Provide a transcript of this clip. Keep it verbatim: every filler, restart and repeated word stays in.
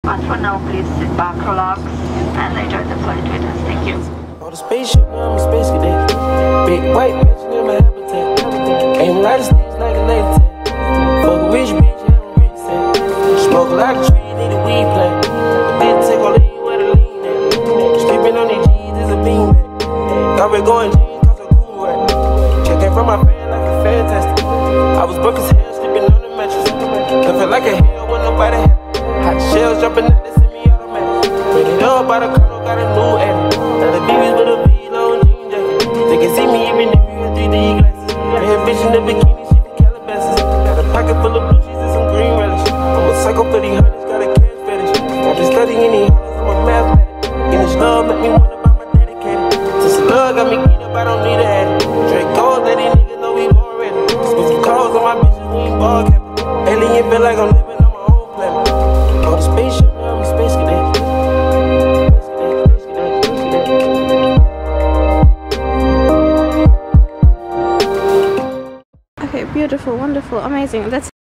But for now, please sit back, relax, and enjoy the flight with us. Thank you. On the spaceship, now I'm a space cadet. Big white mansion in my habitat. Aim a lot of sticks like a laser tag. Fuck a rich bitch, have a rich set. Smoke a lot of trees, need a weed plant. Didn't take all in where the lean at. Skipping on these G's is a beanbag. Got me going G's cause I'm cool right. Checking from my fan like a fantastic. I was broke as hell, sleeping on the mattress. Living like a hell when nobody had. Hot shells jumping out, they send me automatic. Bring it up by the colonel, got a new edit. Now the B B's with a V-long jean jacket. They can see me even if you have three D glasses. Bad bitch in the bikini, she from Calabasas. Got a pocket full of blue cheese and some green relish. I'm a psycho for these hundreds, got a cash fetish. I've been studying these hundreds, I'm a mathematic. In this love, make me wonder about my dedicated. Since the love got me geeked up, I don't need a addict. Drake gold, let these niggas know we already. Spend some calls on my bitches, we ain't ball capping. Alien feel like I'm living on my own planet. On the spaceship, now I'm a space cadet. Okay, beautiful, wonderful, amazing. That's